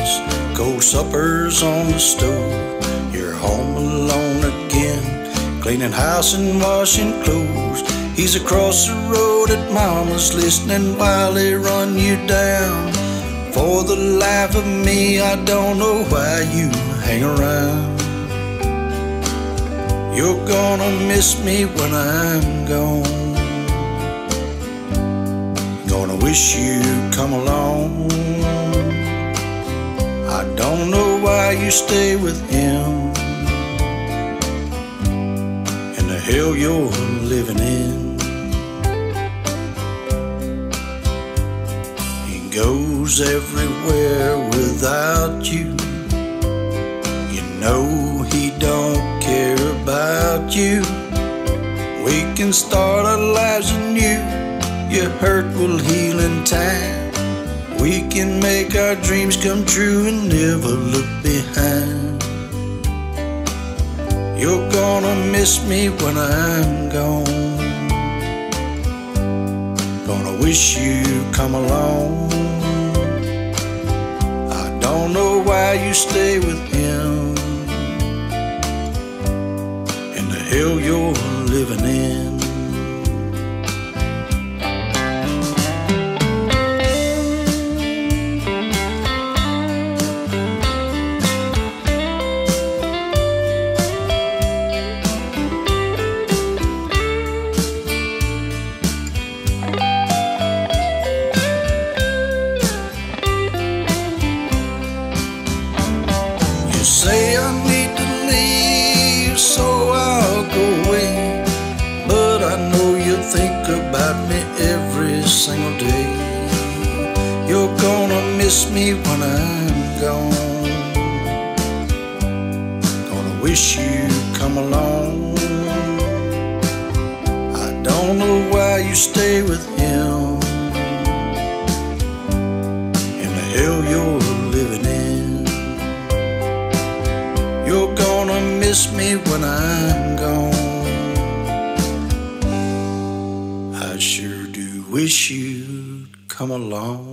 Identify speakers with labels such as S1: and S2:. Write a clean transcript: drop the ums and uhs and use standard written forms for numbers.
S1: Christmas, cold suppers on the stove. You're home alone again, cleaning house and washing clothes. He's across the road at mama's, listening while they run you down. For the life of me, I don't know why you hang around. You're gonna miss me when I'm gone. Gonna wish you'd come along. I don't know why you stay with him, and the hell you're living in. He goes everywhere without you. You know he don't care about you. We can start our lives anew. Your hurt will heal in time. We can make our dreams come true and never look behind. You're gonna miss me when I'm gone. Gonna wish you'd come along. I don't know why you stay with him, and the hell you're living in. You say I need to leave, so I'll go away, but I know you think about me every single day. You're gonna miss me when I'm gone. Gonna wish you'd come along. I don't know why you stay with him, and the hell you're living in. You're gonna miss me when I'm gone. I sure do wish you'd come along.